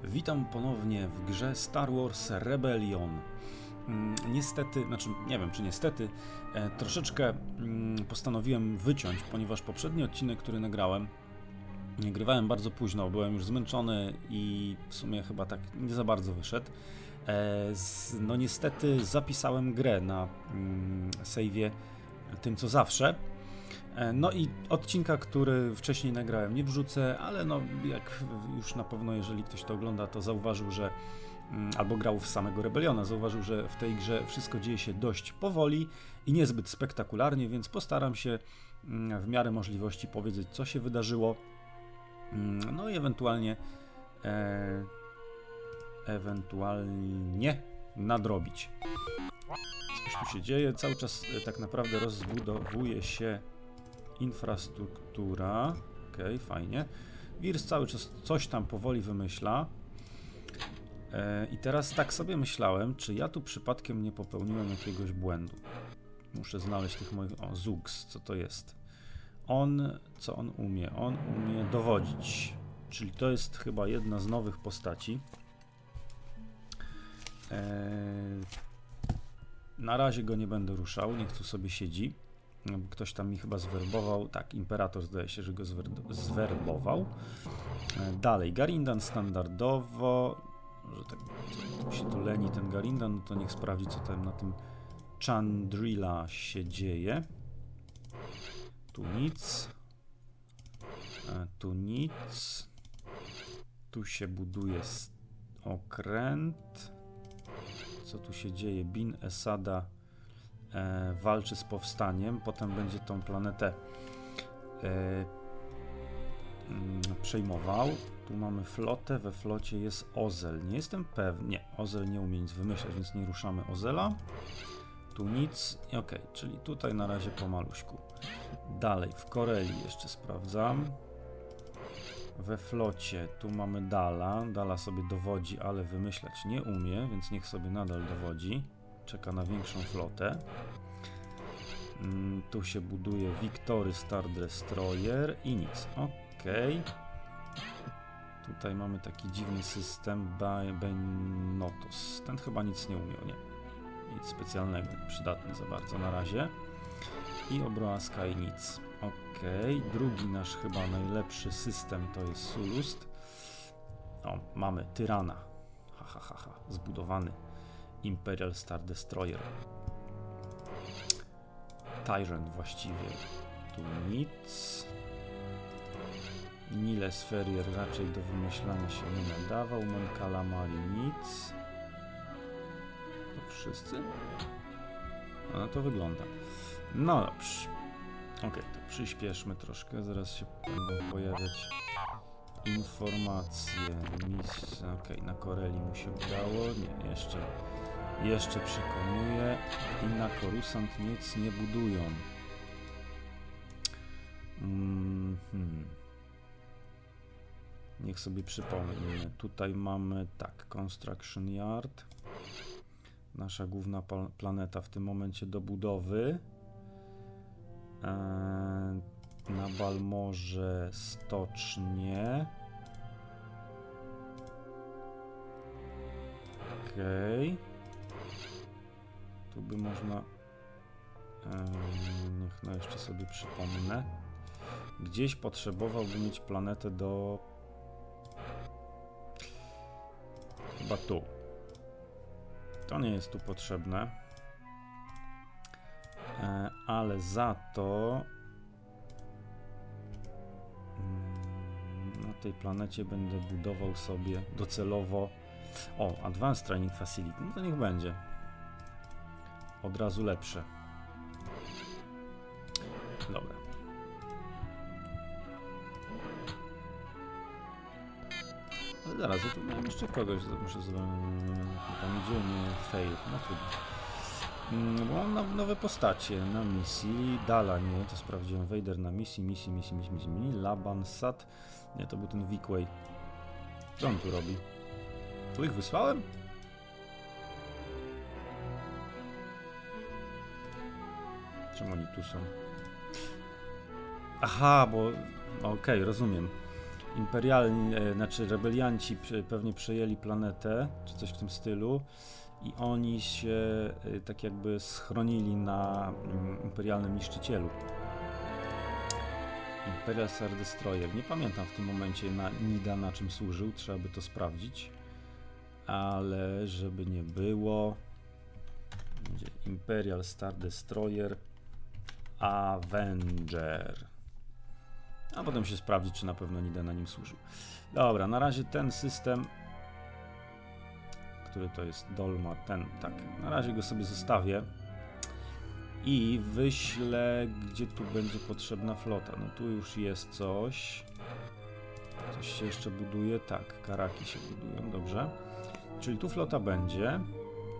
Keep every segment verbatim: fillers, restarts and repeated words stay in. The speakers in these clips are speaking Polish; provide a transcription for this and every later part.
Witam ponownie w grze Star Wars Rebellion. Niestety, znaczy nie wiem czy niestety, e, troszeczkę mm, postanowiłem wyciąć, ponieważ poprzedni odcinek, który nagrałem, nagrywałem bardzo późno, byłem już zmęczony i w sumie chyba tak nie za bardzo wyszedł. E, z, no niestety zapisałem grę na mm, save'ie tym co zawsze. No i odcinka, który wcześniej nagrałem, nie wrzucę, ale no jak już na pewno, jeżeli ktoś to ogląda, to zauważył, że albo grał w samego Rebelliona, zauważył, że w tej grze wszystko dzieje się dość powoli i niezbyt spektakularnie, więc postaram się w miarę możliwości powiedzieć, co się wydarzyło, no i ewentualnie e, ewentualnie nadrobić. Coś tu się dzieje, cały czas tak naprawdę rozbudowuje się infrastruktura. Okej, okay, fajnie. Wirs cały czas coś tam powoli wymyśla. E, I teraz tak sobie myślałem, czy ja tu przypadkiem nie popełniłem jakiegoś błędu. Muszę znaleźć tych moich... O, Zugs, co to jest? On, co on umie? On umie dowodzić. Czyli to jest chyba jedna z nowych postaci. E, na razie go nie będę ruszał, niech tu sobie siedzi. Ktoś tam mi chyba zwerbował. Tak, Imperator zdaje się, że go zwerbował. Dalej, Garindan standardowo. Że tak tu się to leni ten Garindan, no to niech sprawdzi, co tam na tym Chandrila się dzieje. Tu nic. Tu nic. Tu się buduje okręt. Co tu się dzieje? Bin Esada E, walczy z powstaniem, potem będzie tą planetę e, mm, przejmował. Tu mamy flotę, we flocie jest Ozel. Nie jestem pewny, nie, Ozel nie umie nic wymyślać, więc nie ruszamy Ozela. Tu nic, ok, czyli tutaj na razie po maluśku. Dalej, w Koreli jeszcze sprawdzam. We flocie, tu mamy Dala. Dala sobie dowodzi, ale wymyślać nie umie, więc niech sobie nadal dowodzi. Czeka na większą flotę. Mm, tu się buduje Victory Star Destroyer i nic. Ok. Tutaj mamy taki dziwny system Benotos. Ten chyba nic nie umiał, nie. Nic specjalnego, nieprzydatny za bardzo na razie. I Obroa Sky nic. Ok. Drugi nasz chyba najlepszy system to jest Sulust. O, mamy Tyrana. Ha, ha, ha, ha. Zbudowany. Imperial Star Destroyer. Tyrant właściwie. Tu nic. Niles Ferrier raczej do wymyślania się nie nadawał. Mon Calamari nic. To wszyscy? No to wygląda. No dobrze. Ok, to przyspieszmy troszkę. Zaraz się będą pojawiać informacje. Mis... Ok, na Koreli mu się udało. Nie, jeszcze... Jeszcze przekonuje i na Coruscant nic nie budują. Mm -hmm. Niech sobie przypomnę. Tutaj mamy tak, Construction Yard. Nasza główna planeta w tym momencie do budowy. Eee, na Balmorze stocznie. Okej. Okay. Tu by można, e, niech no jeszcze sobie przypomnę, gdzieś potrzebowałby mieć planetę do, chyba tu, to nie jest tu potrzebne, e, ale za to mm, na tej planecie będę budował sobie docelowo, o, Advanced Training Facility, no to niech będzie. Od razu lepsze. Dobra. Ale zaraz, ja tu miałem jeszcze kogoś, muszę zrobić. Tam idzie, nie fail. No trudno. Bo mam nowe postacie na misji. Dala, nie, to sprawdziłem. Vader na misji, misji, misji, misji, misji, misji. Laban, Sat. Nie, to był ten Vickway. Co on tu robi? Tu ich wysłałem? Czemu oni tu są? Aha, bo... Okej, okay, rozumiem. imperialni, e, znaczy rebelianci pewnie przejęli planetę, czy coś w tym stylu i oni się e, tak jakby schronili na mm, imperialnym niszczycielu. Imperial Star Destroyer. Nie pamiętam w tym momencie na Nida na czym służył, trzeba by to sprawdzić, ale żeby nie było, będzie Imperial Star Destroyer Avenger. A potem się sprawdzi, czy na pewno Nida na nim służył. Dobra, na razie ten system, który to jest Dolmar, ten, tak, na razie go sobie zostawię i wyślę, gdzie tu będzie potrzebna flota. No tu już jest coś. Coś się jeszcze buduje, tak, karaki się budują, dobrze. Czyli tu flota będzie. Eee,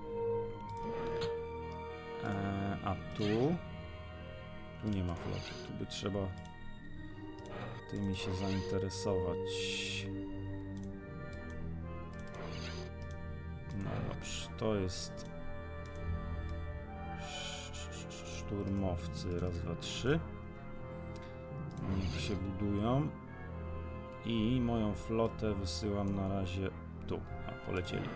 a tu, tu nie ma floty, tu by trzeba tymi się zainteresować. No dobrze, to jest szturmowcy, raz, dwa, trzy. Niech się budują. I moją flotę wysyłam na razie tu. A, polecieli.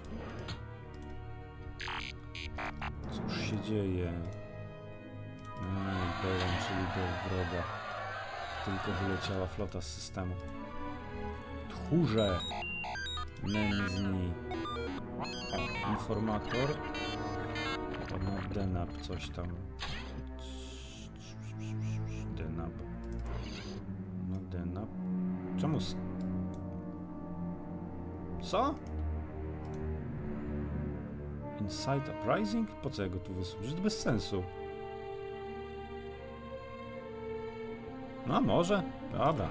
Cóż się dzieje? Ej, dołączyli do wroga. Tylko wyleciała flota z systemu. Tchórze! Nędzni. O, informator. Na Denab coś tam. Denab. Na Denab. Czemu? S Co? Insight Uprising? Po co ja go tu wysłużyć? To bez sensu. No może? Dobra.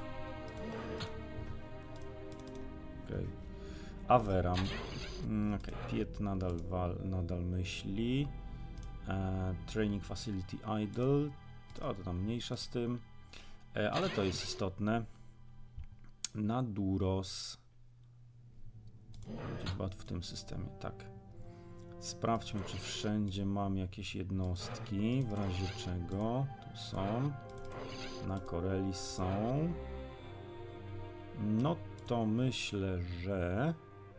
Okej. Okay. Averam. Mm, Okej, okay. Piet nadal, nadal myśli. E, training Facility Idle. To, to tam mniejsza z tym. E, ale to jest istotne. Naduros. Będzie chyba w tym systemie, tak. Sprawdźmy, czy wszędzie mam jakieś jednostki, w razie czego. Tu są. Na Corelli są. No to myślę, że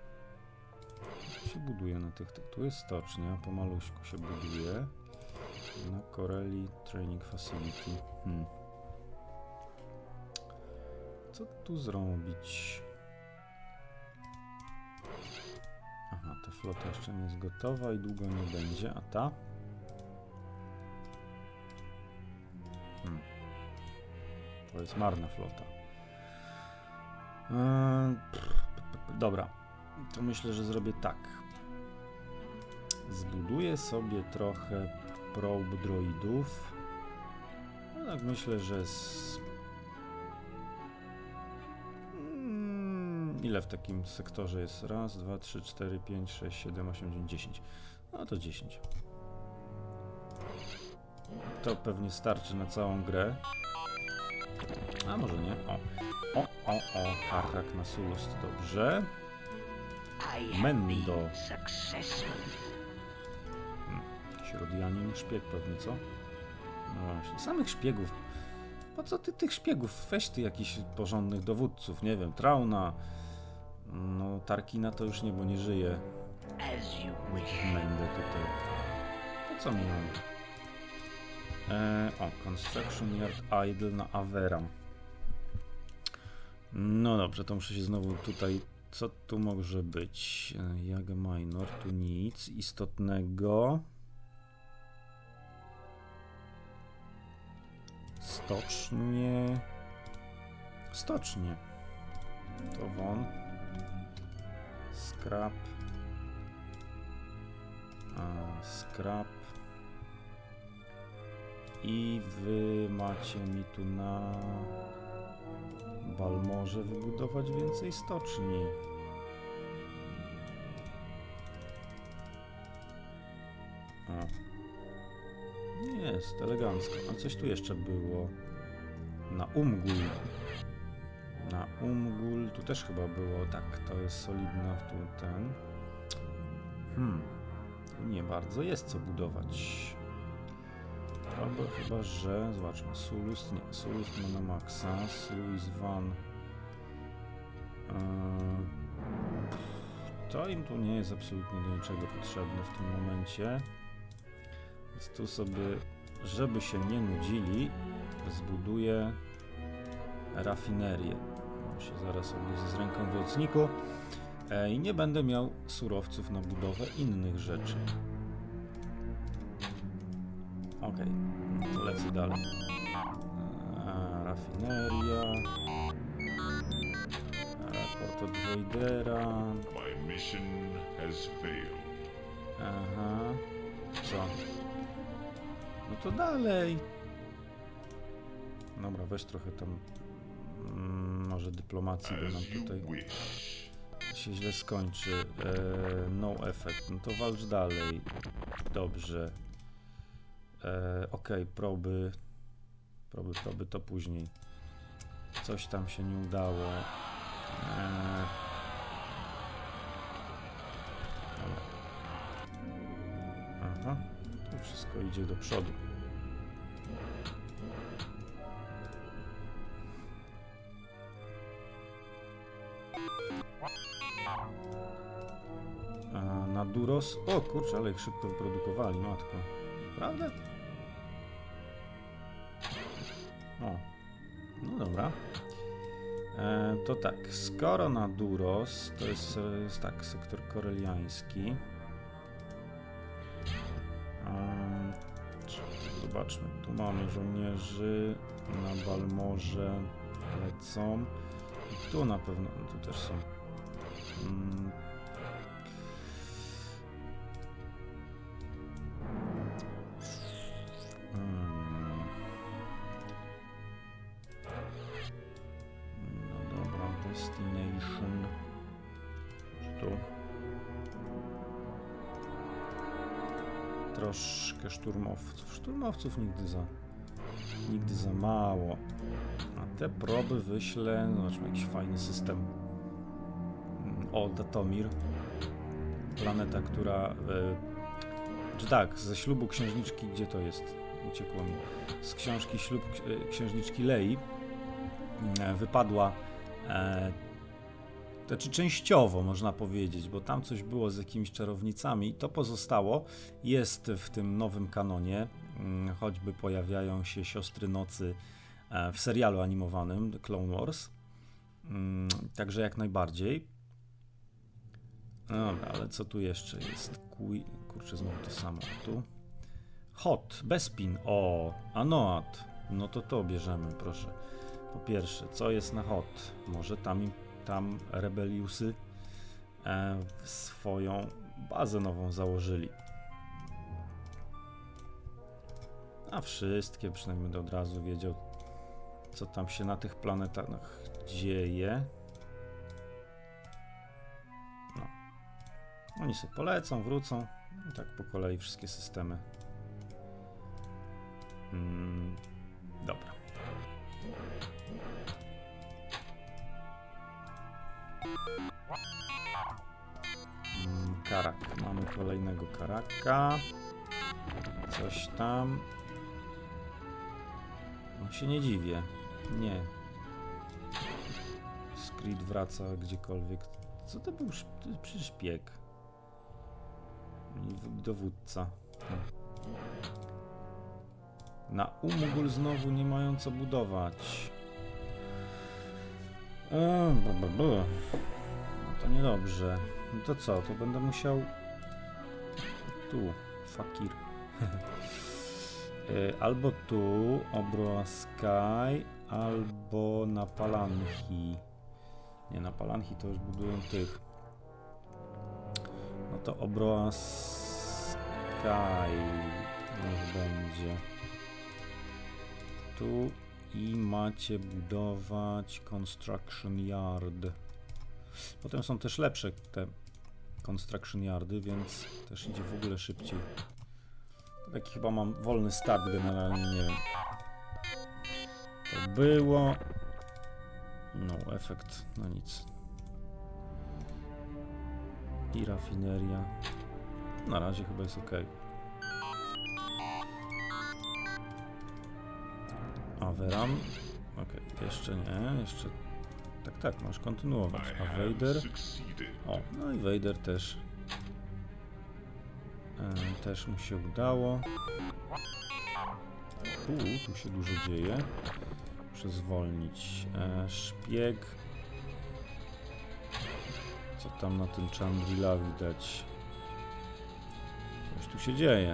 się buduje na tych, tu jest stocznia, pomaluśku się buduje. Na Corelli Training Facility. Hmm. Co tu zrobić? Aha, ta flota jeszcze nie jest gotowa i długo nie będzie, a ta? Hmm. To jest marna flota. Eee, dobra, to myślę, że zrobię tak. Zbuduję sobie trochę probe droidów. No tak myślę, że z... Hmm, ile w takim sektorze jest? Raz, dwa, trzy, cztery, pięć, sześć, siedem, osiem, dziewięć, dziesięć. No to dziesięć. To pewnie starczy na całą grę. A może nie? O, o, o, o, Karrak na Sulust, dobrze. Mendo. Hmm. Środjanin, szpieg pewnie, co? No właśnie, samych szpiegów. Po co ty tych szpiegów? Weź ty jakichś porządnych dowódców, nie wiem, Trauna. No, Tarkina to już nie, bo nie żyje. Mendę tutaj. Po co mi mam? Eee, o, Construction Yard Idle na Averam. No dobrze, to muszę się znowu tutaj... Co tu może być? Jaga Minor, tu nic istotnego. Stocznie... Stocznie. To won. Scrap. A, scrap. I wy macie mi tu na Balmorze wybudować więcej stoczni. O. Jest, elegancko. A coś tu jeszcze było. Na Umgul. Na Umgul, tu też chyba było. Tak, to jest solidna tu ten. Hmm. Tu nie bardzo jest co budować. Albo chyba, że... Zobaczmy, Sulust... Nie, Sulust ma na maksa. Suizwan To im tu nie jest absolutnie do niczego potrzebne w tym momencie. Więc tu sobie, żeby się nie nudzili, zbuduję rafinerię. Się zaraz obudzę z ręką w nocniku e, i nie będę miał surowców na budowę innych rzeczy. Ok, no to lecę dalej. E, rafineria. Raport od Wejdera. Aha. Co? No to dalej. Dobra, weź trochę tam mm, może dyplomacji, bo nam tutaj się źle skończy. E, no effect. No to walcz dalej. Dobrze. E, ok, proby. Proby, proby to później. Coś tam się nie udało. E, Aha, to wszystko idzie do przodu. A na Duros... O kurczę, ale ich szybko wyprodukowali, matko. Prawda? O, no dobra. E, to tak, skoro na Duros, to jest, jest tak, sektor koreliański. Um, zobaczmy, tu mamy żołnierzy, na Balmorze lecą. I tu na pewno, no tu też są. Um, um, no dobra, destination. Może tu. Troszkę szturmowców. Szturmowców nigdy za, nigdy za mało. A te proby wyślę. Zobaczmy, jakiś fajny system. O, Datomir. Planeta, która... E, czy tak, ze ślubu księżniczki, gdzie to jest? Uciekło mi. Z książki Ślub e, księżniczki Lei e, wypadła e, Znaczy częściowo można powiedzieć, bo tam coś było z jakimiś czarownicami, to pozostało, jest w tym nowym kanonie, choćby pojawiają się Siostry Nocy w serialu animowanym The Clone Wars, także jak najbardziej. Dobra, ale co tu jeszcze jest? Kuj... Kurczę, znowu to samo. Tu. Hot, Bespin, o, Anoat, no to to bierzemy, proszę. Po pierwsze, co jest na Hot? Może tam im tam rebeliusy e, swoją bazę nową założyli. A wszystkie, przynajmniej będę od razu wiedział, co tam się na tych planetach dzieje. No. Oni sobie polecą, wrócą. I tak po kolei wszystkie systemy. Mm, dobra. Karak. Mamy kolejnego Karaka. Coś tam. No się nie dziwię. Nie. Skrit wraca gdziekolwiek. Co to był? To jest przecież szpieg. Dowódca. Na Umugul znowu nie mają co budować. Eee, bla, bla, bla. No to niedobrze. No to co? To będę musiał... Tu. Fakir. Albo tu. Obroa Sky. Albo na Palanchi. Nie, na Palanchi to już budują tych. No to Obroa Sky niech będzie. Tu i macie budować Construction Yard. Potem są też lepsze te Construction Yardy, więc też idzie w ogóle szybciej. Taki chyba mam wolny start generalnie, nie wiem. To było... No, efekt, no nic. I rafineria. Na razie chyba jest ok. Averam. Ok, jeszcze nie, jeszcze tak, tak, masz kontynuować. A Vader... O, no i Vader też. E, też mu się udało. U, tu się dużo dzieje. Muszę zwolnić. E, szpieg. Co tam na tym Chandrila widać? Coś tu się dzieje.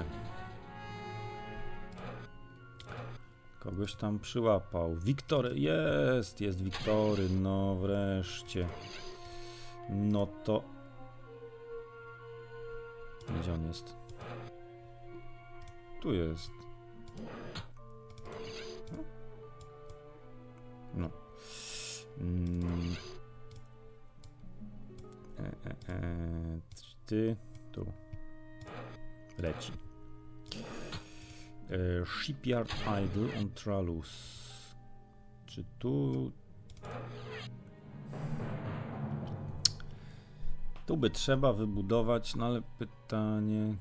Kogoś tam przyłapał. Wiktory, jest, jest Wiktory, no wreszcie. No to... Gdzie on jest? Tu jest. No. Mm. E, e, e, ty, tu. Leci. E, Shipyard Idle on Tralus. Czy tu... Tu by trzeba wybudować, no ale pytanie...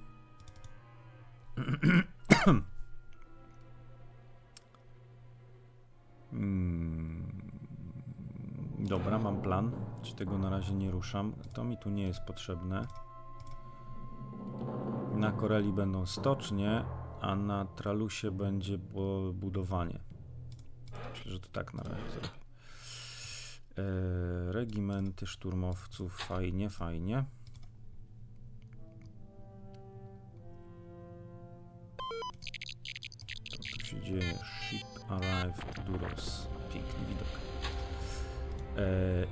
hmm. Dobra, mam plan. Czy tego na razie nie ruszam? To mi tu nie jest potrzebne. Na Corelli będą stocznie, a na Tralusie będzie budowanie. Myślę, że to tak na razie zrobię. E, regimenty szturmowców, fajnie, fajnie. Co tu się dzieje? Ship arrived, Duros. Piękny widok. E,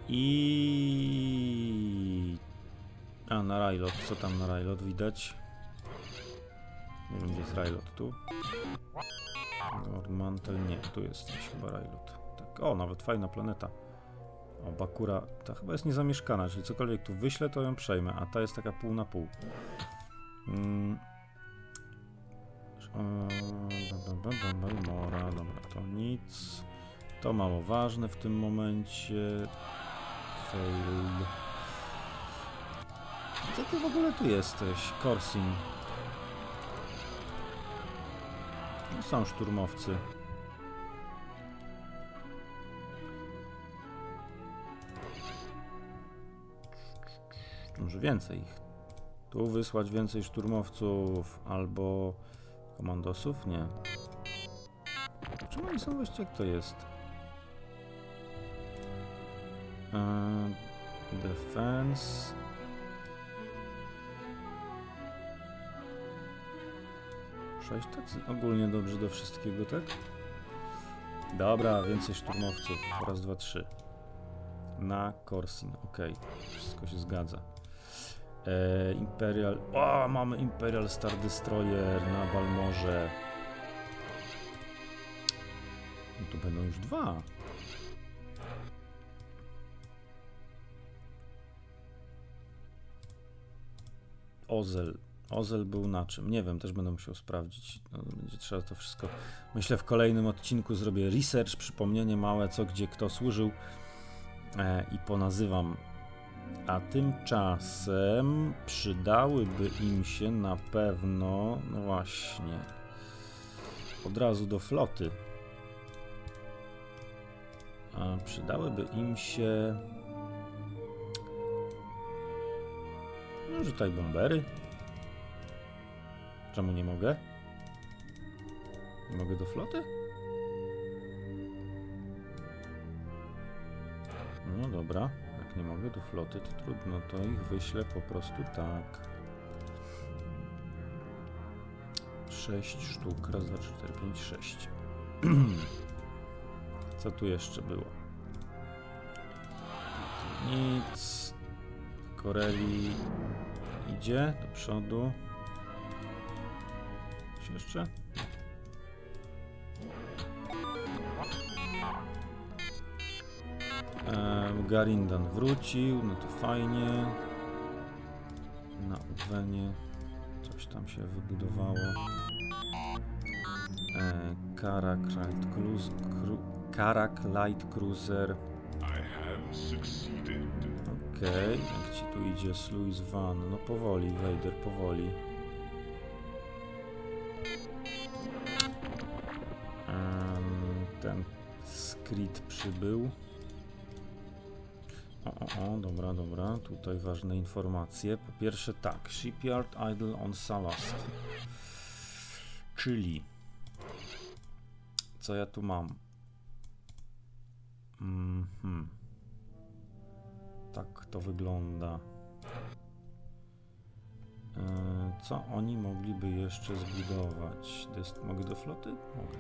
I... A, na Rylot. Co tam na Rylot widać? Nie wiem, gdzie jest Rylot. Tu? Nordmantel? Nie, tu jest gdzieś chyba Rylot. Tak. O, nawet fajna planeta. O, Bakura, ta chyba jest niezamieszkana, czyli cokolwiek tu wyślę, to ją przejmę, a ta jest taka pół na pół. Mm. Mora, dobra, to nic. To mało ważne w tym momencie. Fail. Gdzie ty w ogóle tu jesteś, Corsin? No, są szturmowcy. Może więcej ich. Tu wysłać więcej szturmowców albo komandosów? Nie. Czemu oni są właściwie? Jak to jest? Eee, defense. sześć tacy ogólnie dobrze do wszystkiego, tak? Dobra, więcej szturmowców. Raz, dwa, trzy. Na Corsin, ok. Wszystko się zgadza. E, Imperial... O, mamy Imperial Star Destroyer na Balmorze. No tu będą już dwa. Ozel. Ozel był na czym? Nie wiem, też będę musiał sprawdzić. No, będzie trzeba to wszystko... Myślę, w kolejnym odcinku zrobię research, przypomnienie małe, co, gdzie, kto służył e, i ponazywam. A tymczasem przydałyby im się na pewno, no właśnie, od razu do floty. A przydałyby im się, no rzucaj bombery. Czemu nie mogę? Nie mogę do floty? No dobra. Jak nie mogę do floty, to trudno, to ich wyślę po prostu tak. sześć sztuk, raz, dwa, trzy, cztery, pięć, sześć. Co tu jeszcze było? Nic. Corelli idzie do przodu. Coś jeszcze? Eee, Garindan wrócił, no to fajnie. Na Uwenie coś tam się wybudowało. Eee, Karak Light Cruiser, Cru Karak Light Cruiser. Okej, okay. Jak ci tu idzie Sluice Van? No powoli, Vader, powoli. Eee, ten Skrit przybył. o, dobra, dobra. Tutaj ważne informacje. Po pierwsze tak, Shipyard Idle on Salast. Czyli co ja tu mam? Mhm. Tak to wygląda. Co oni mogliby jeszcze zbudować? Dest mogę do floty? Mogę.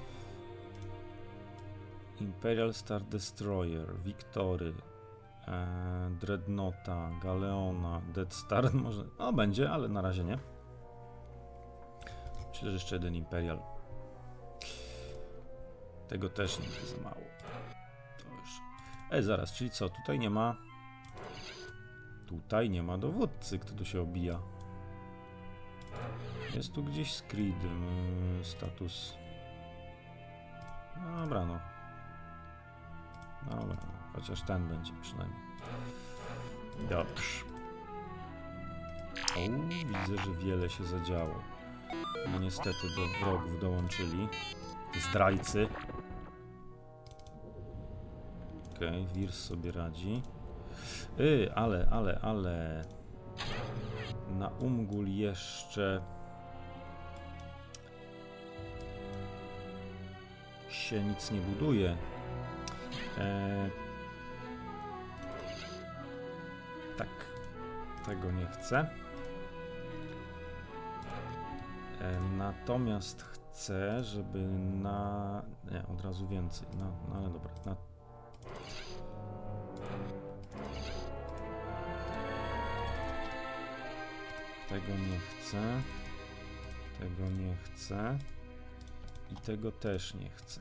Imperial Star Destroyer, Victory, e, Dreadnoughta, Galeona, Death Star, może, no będzie, ale na razie nie. Myślę, że jeszcze jeden Imperial. Tego też nigdy za mało. To już. Ej, zaraz, czyli co? Tutaj nie ma... Tutaj nie ma dowódcy, kto tu się obija. Jest tu gdzieś Screed, yy, status. No dobra, no. Dobra, chociaż ten będzie przynajmniej. Dobrze. O, widzę, że wiele się zadziało. No niestety do wrogów dołączyli zdrajcy. Okej, okay, Wirs sobie radzi. Yy, ale, ale, ale... Na Umgul jeszcze... się nic nie buduje. Eee... Tak. Tego nie chcę. Eee, natomiast chcę, żeby na... Nie, od razu więcej. No, no ale dobra. Na... Tego nie chcę. Tego nie chcę. I tego też nie chcę.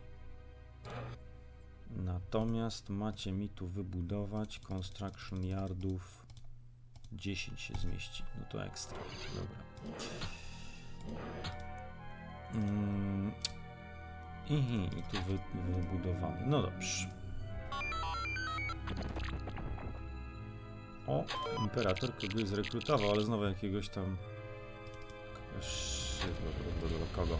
Natomiast macie mi tu wybudować construction yardów. dziesięć się zmieści. No to ekstra. Dobra. Mm. I, i tu wy, wybudowany. No dobrze. O, imperator kogoś zrekrutował, ale znowu jakiegoś tam... Kogo?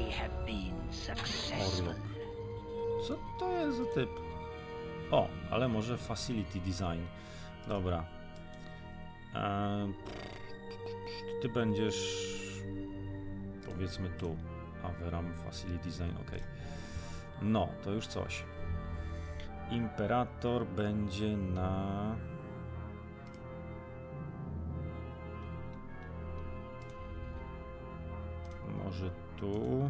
Orlok. Co to jest za typ? O, ale może facility design. Dobra. Eee, ty będziesz... Powiedzmy tu. Averam facility design, ok. No, to już coś. Imperator będzie na... Może tu...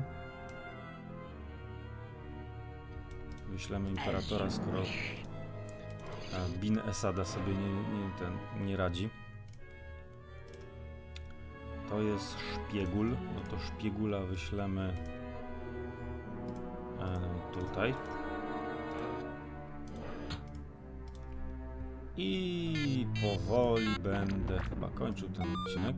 Wyślemy imperatora, skoro Bin Esada sobie nie, nie, ten, nie radzi. To jest szpiegul, no to szpiegula wyślemy e, tutaj. I powoli będę chyba kończył ten odcinek.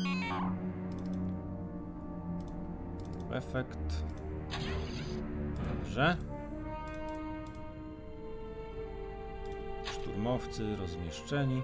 Efekt. Dobrze. Szturmowcy rozmieszczeni.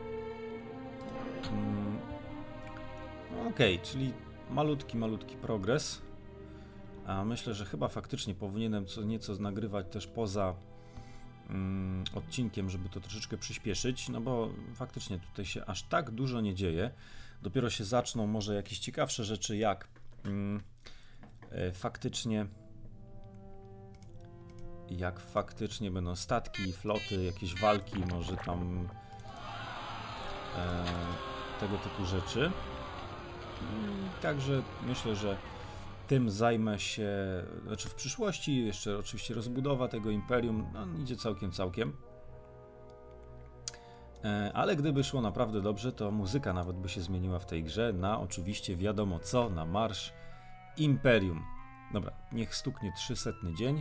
Hmm. Ok, czyli malutki, malutki progres. A myślę, że chyba faktycznie powinienem co nieco nagrywać też poza mm, odcinkiem, żeby to troszeczkę przyspieszyć, no bo faktycznie tutaj się aż tak dużo nie dzieje. Dopiero się zaczną może jakieś ciekawsze rzeczy, jak mm, e, faktycznie jak faktycznie będą statki, floty, jakieś walki, może tam e, tego typu rzeczy. Także myślę, że tym zajmę się, znaczy w przyszłości, jeszcze oczywiście rozbudowa tego imperium, no idzie całkiem, całkiem. E, ale gdyby szło naprawdę dobrze, to muzyka nawet by się zmieniła w tej grze na oczywiście wiadomo co, na marsz Imperium. Dobra, niech stuknie trzysetny dzień.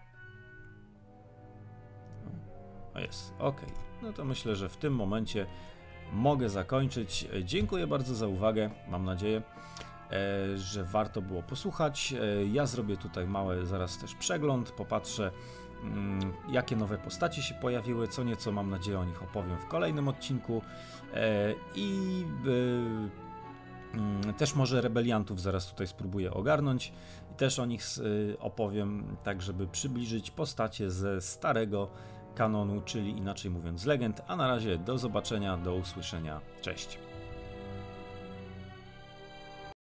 O jest, ok. No to myślę, że w tym momencie mogę zakończyć. Dziękuję bardzo za uwagę. Mam nadzieję, e, że warto było posłuchać. E, ja zrobię tutaj mały zaraz też przegląd, popatrzę mm, jakie nowe postacie się pojawiły, co nieco mam nadzieję o nich opowiem w kolejnym odcinku e, i e, też może rebeliantów zaraz tutaj spróbuję ogarnąć i też o nich e, opowiem, tak żeby przybliżyć postacie ze starego kanonu, czyli inaczej mówiąc legend. A na razie do zobaczenia, do usłyszenia. Cześć!